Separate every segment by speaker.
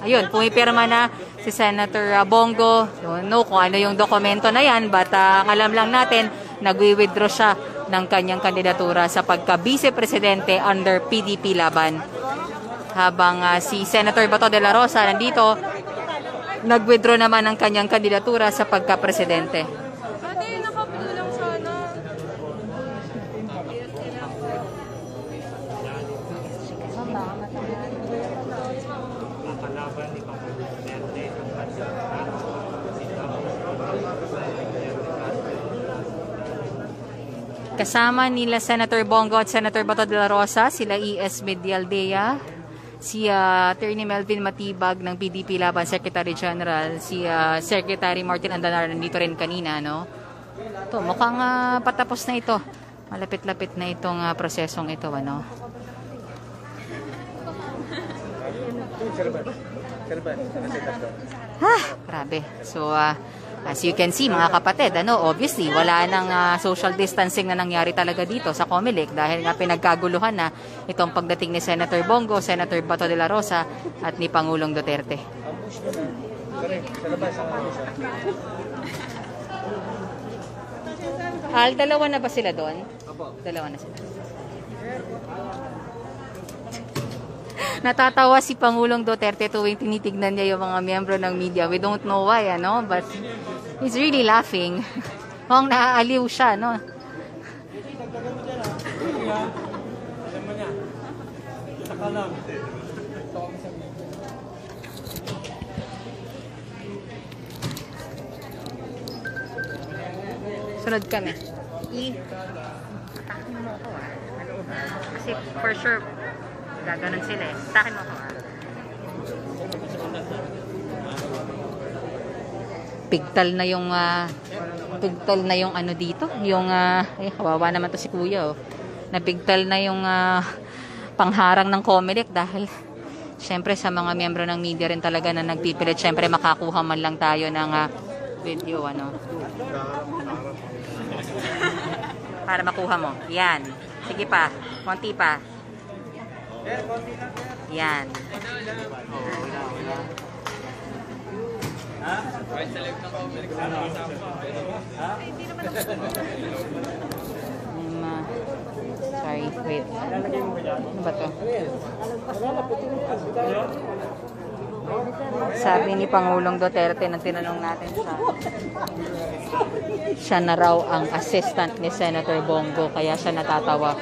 Speaker 1: ayun, pumipirma na si Senator Bongo. Don't know kung ano yung dokumento na yan, but alam lang natin, nagwi-withdraw siya ng kanyang kandidatura sa pagka-vice presidente under PDP Laban. Habang si Senator Bato de la Rosa nandito, nag-withdraw naman ng kanyang kandidatura sa pagka-presidente.
Speaker 2: Ate, nakapito lang sana.
Speaker 1: Kasama nila Senator Bongo at Senator Bato de la Rosa, sila E.S. Medialdea, si Attorney Melvin Matibag ng PDP Laban Secretary General, si Secretary Martin Andanar nandito rin kanina, no? Ito, mukhang patapos na ito. Malapit-lapit na itong prosesong ito, ano? Grabe. So, as you can see, mga kapatid, ano, obviously, wala nang social distancing na nangyari talaga dito sa Comelec dahil nga pinagkaguluhan na itong pagdating ni Senator Bongo, Senator Bato de la Rosa at ni Pangulong Duterte. Al, dalawa na ba sila doon? Dalawa na sila. Natatawa si Pangulong Duterte tuwing tinitignan niya yung mga miyembro ng media. We don't know why, ano? But he's really laughing. Mukhang naaaliw siya, no? Sunod kami. Atakin mo ako, Kasi for sure, gaganon sila eh. Atakin mo ako, Pigtal na yung ano dito, yung kawawa naman to si Kuya, Napigtal na yung pangharang ng Comelec dahil syempre sa mga miyembro ng media rin talaga na nagpipilit, syempre makakuha man lang tayo ng video, ano. Para makuha mo. Yan. Sige pa. Konti pa. Yan. Sorry, wait. Ano ba to? Sabi ni Pangulong Duterte nang tinanong natin siya na raw ang assistant ni Senator Bongo, kaya siya natatawa.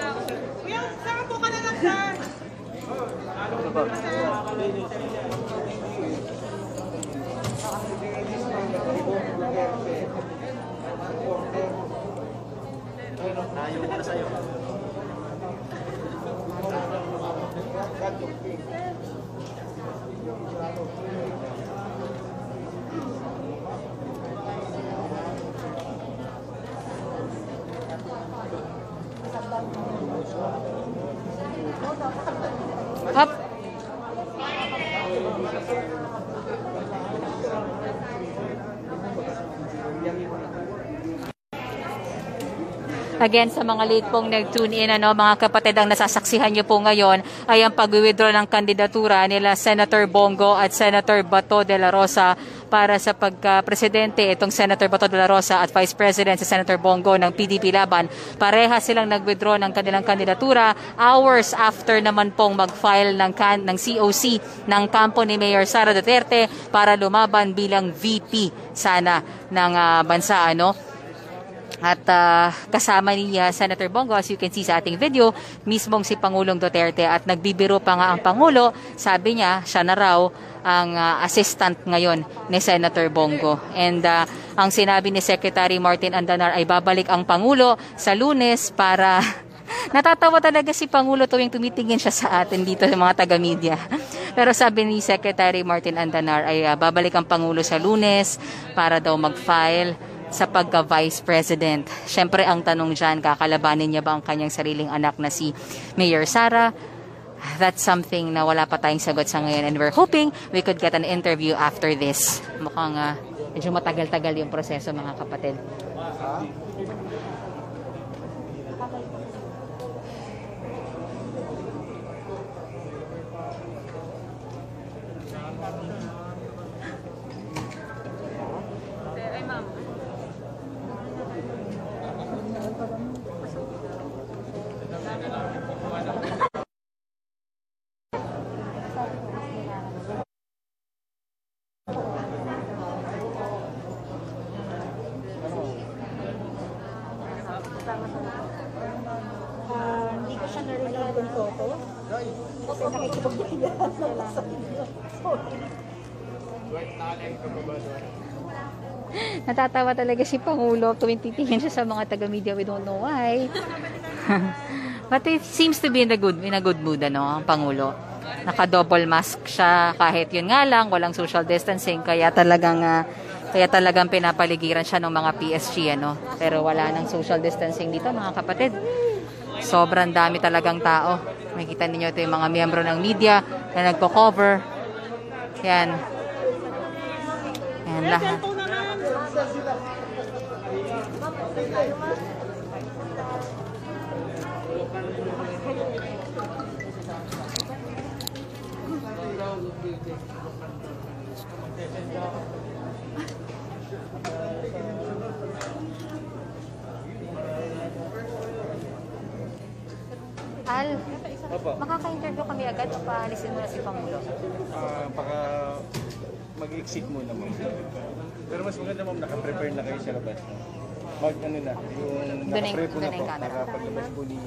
Speaker 1: Up. Again, sa mga late pong nag-tune in, mga kapatid, ang nasasaksihan nyo po ngayon ay ang pag-withdraw ng kandidatura nila Senator Bongo at Senator Bato de la Rosa para sa pagka-presidente. Itong Senator Bato de la Rosa at Vice President si Senator Bongo ng PDP Laban. Pareha silang nag-withdraw ng kanilang kandidatura hours after naman pong mag-file ng COC ng kampo ni Mayor Sara Duterte para lumaban bilang VP sana ng bansa, At kasama ni Senator Bongo, as you can see sa ating video, mismong si Pangulong Duterte, at nagbibiro pa nga ang Pangulo. Sabi niya, siya na raw ang assistant ngayon ni Senator Bongo. And ang sinabi ni Secretary Martin Andanar ay babalik ang Pangulo sa Lunes para... Natatawa talaga si Pangulo tuwing tumitingin siya sa atin dito sa mga taga-media. Pero sabi ni Secretary Martin Andanar ay babalik ang Pangulo sa Lunes para daw mag-file sa pagka-Vice President. Siyempre, ang tanong dyan, kakalabanin niya ba ang kanyang sariling anak na si Mayor Sara? That's something na wala pa tayong sagot sa ngayon, and we're hoping we could get an interview after this. Mukhang medyo matagal-tagal yung proseso, mga kapatid. Natatawa talaga si Pangulo tuwing titingin siya sa mga taga-media. We don't know why. But it seems to be in a good mood, ano, ang Pangulo. Naka-double mask siya kahit yun nga lang, walang social distancing. Kaya talagang pinapaligiran siya ng mga PSG, ano. Pero wala nang social distancing dito, mga kapatid. Sobrang dami talagang tao. Makikita ninyo ito yung mga miyembro ng media na nagko-cover. Yan. Yan lahat. Al, makaka-interview kami agad o paalisin mo na si Pangulo?
Speaker 3: Baka mag-exit muna mo. Pero mas maganda ma'am, naka-prepare na kayo sa labas. Ano na, yung naka-prepare po na po, nakapaglabas po ni...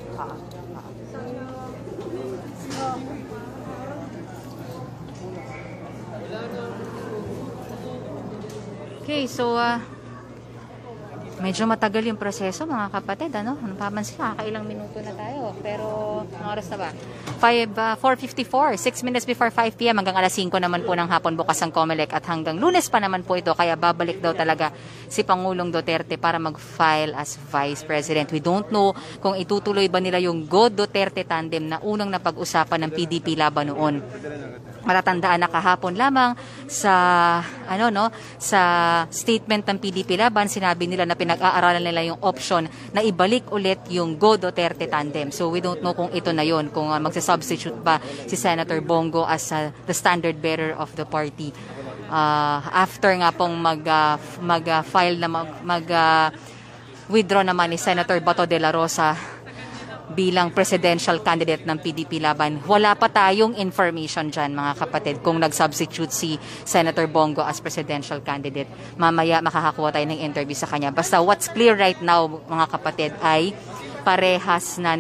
Speaker 1: Okay, so medyo matagal yung proseso, mga kapatid, ano? Napapansin, kakailang minuto na tayo. Pero, ang oras na ba? 4:54, 6 minutes before 5 p.m. hanggang alas 5 naman po ng hapon bukas ang COMELEC at hanggang Lunes pa naman po ito. Kaya babalik daw talaga si Pangulong Duterte para mag-file as Vice President. We don't know kung itutuloy ba nila yung Go Duterte tandem na unang napag-usapan ng PDP laban noon. Matatandaan na kahapon lamang sa sa statement ng PDP laban, sinabi nila na pinag-aaralan nila yung option na ibalik ulit yung Go Duterte tandem. So we don't know kung ito na yon, kung magsa-substitute ba si Senator Bongo as the standard bearer of the party. After nga pong mag-file na withdraw naman ni Senator Bato de la Rosa bilang presidential candidate ng PDP laban. Wala pa tayong information dyan, mga kapatid, kung nag-substitute si Senator Bongo as presidential candidate. Mamaya makakakuha tayo ng interview sa kanya. Basta what's clear right now, mga kapatid, ay parehas na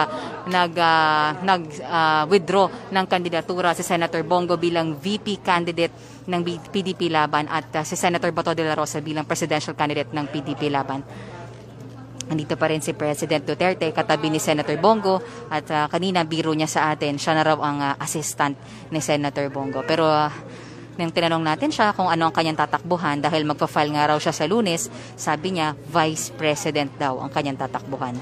Speaker 1: withdraw ng kandidatura si Senator Bongo bilang VP candidate ng PDP laban at si Senator Bato de la Rosa bilang presidential candidate ng PDP laban. Nandito pa rin si President Duterte, katabi ni Senator Bongo, at kanina biro niya sa atin, siya na raw ang assistant ni Senator Bongo. Pero nang tinanong natin siya kung ano ang kanyang tatakbuhan, dahil magpa-file nga raw siya sa Lunes, sabi niya Vice President daw ang kanyang tatakbuhan.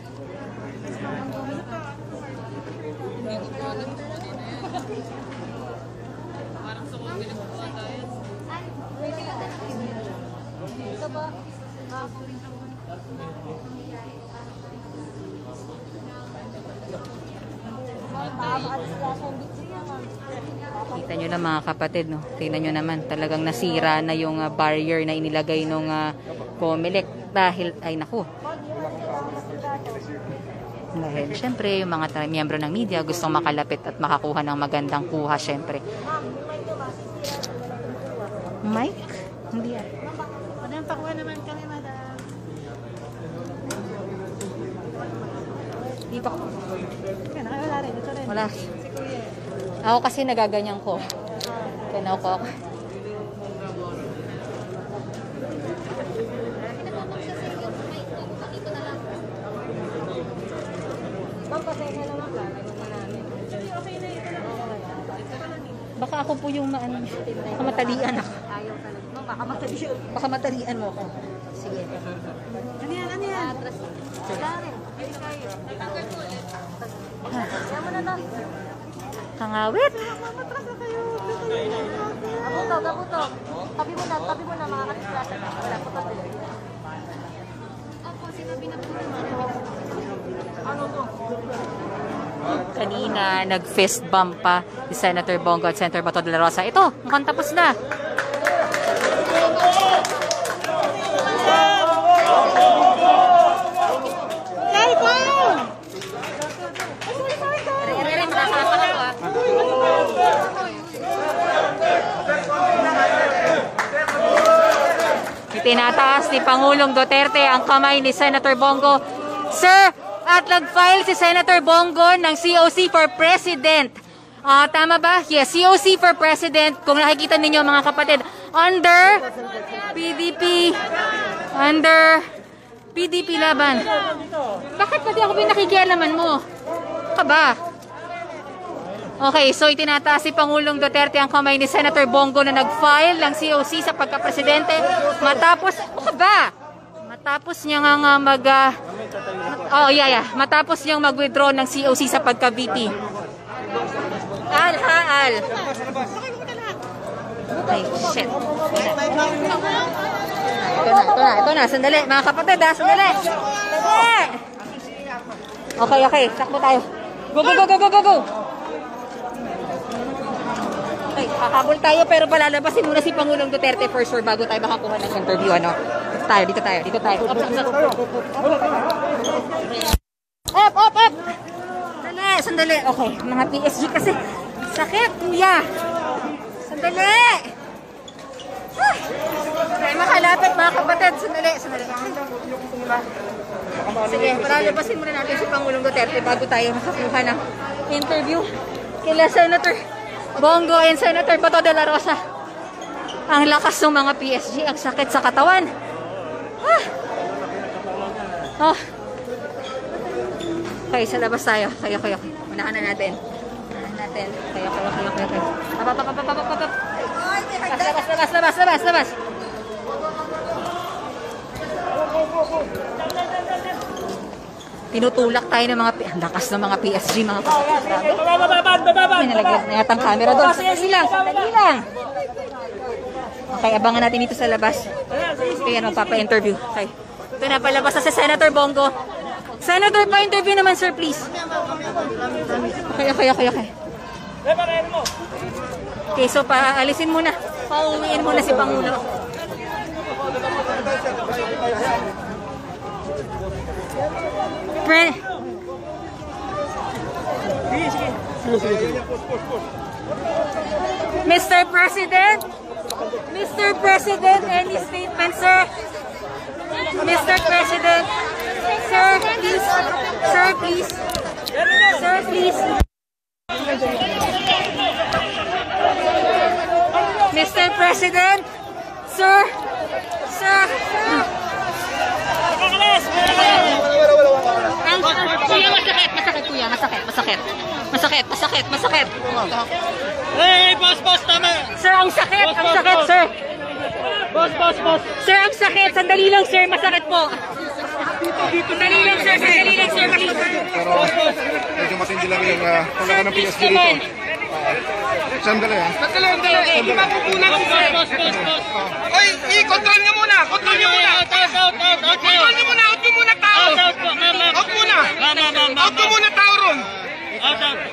Speaker 1: Kita nyo na, mga kapatid, no? Tingnan nyo naman, talagang nasira na yung barrier na inilagay nung COMELEC dahil, ay naku. Dahil, syempre, yung mga miyembro ng media gustong makalapit at makakuha ng magandang kuha, syempre. Mike? Hindi yan.
Speaker 2: Madam, pakuha naman kami, madam.
Speaker 1: Dito ko.
Speaker 2: Wala rin, ito rin.
Speaker 1: Wala.
Speaker 2: Si Kuya.
Speaker 1: Ako kasi nagaganyan ko. Kaya ako. Baka ako po yung baka matalian ako.
Speaker 2: Ayaw talaga.
Speaker 1: Baka matalian mo ako. Sige.
Speaker 2: Ano yan? Ano yan?
Speaker 1: Wala rin. Kangawit.
Speaker 2: Mamatras na kayo.
Speaker 4: Gabuto. Tabi mo na mga katislatan. Gabuto din.
Speaker 2: Opo, sinabi na po naman.
Speaker 4: Ano to?
Speaker 1: Kanina, nag-fist bump pa si Senator Bongo at Senator Bato de la Rosa. Ito, mukhang tapos na. Tinataas ni Pangulong Duterte ang kamay ni Senator Bongo. Sir, at nag-file si Senator Bongo ng COC for President. Tama ba? Yes, COC for President. Kung nakikita ninyo mga kapatid, under PDP laban. Bakit pati ako pinakikialaman mo? Ka ba? Okay, so itinataas si Pangulong Duterte ang kamay ni Senator Bongo na nag-file ng COC sa pagka-presidente matapos, matapos niya nga matapos niyang mag-withdraw ng COC sa pagka-VP. Al. Ay, shit. Ito na. Sandali. Mga kapatid, sandali. Okay. Takbo tayo. Go. Okay, kakabol tayo pero palalabasin muna si Pangulong Duterte for sure bago tayo makakuha ng interview, ano? Dito tayo. Up. Sandali. Okay, mga PSG kasi sakit, kuya. Sandali. Okay, makalapit mga kapatid. Sandali. Sige, palalabasin muna natin si Pangulong Duterte bago tayo makakuha ng interview kila Senator Bongo and Senator Bato de la Rosa. Ang lakas ng mga PSG, ang sakit sa katawan. Okay, sa labas tayo. Kayo. Unahan na natin. Kayo. Labas. Tinutulak tayo ng mga lakas ng mga PSG, mga kapatid. May nalagyan na yatang camera doon. Sandali lang. Okay, abangan natin dito sa labas. Kaya magpapa-interview. Okay. Ito na, palabas na si Senator Bongo. Senator, pa-interview naman, sir, please. Okay. Okay, so paalisin muna. Pauwiin muna si Pangulo. Mr. President, any statement, sir? Mr. President, sir, please. Mr. President, sir. Masakit.
Speaker 5: Hey, boss, tama.
Speaker 1: Sir, ang sakit, sir.
Speaker 5: Boss.
Speaker 1: Sir, ang sakit. Sandali lang, sir. Masakit po. Sandali lang, sir.
Speaker 6: Medyo matindi lang yung pagkaka ng PSG dito. Sandali.
Speaker 5: Hindi mapupunan si sir. Boss. Oy, i-control nyo muna. Out nyo muna tao. Out muna tao ron.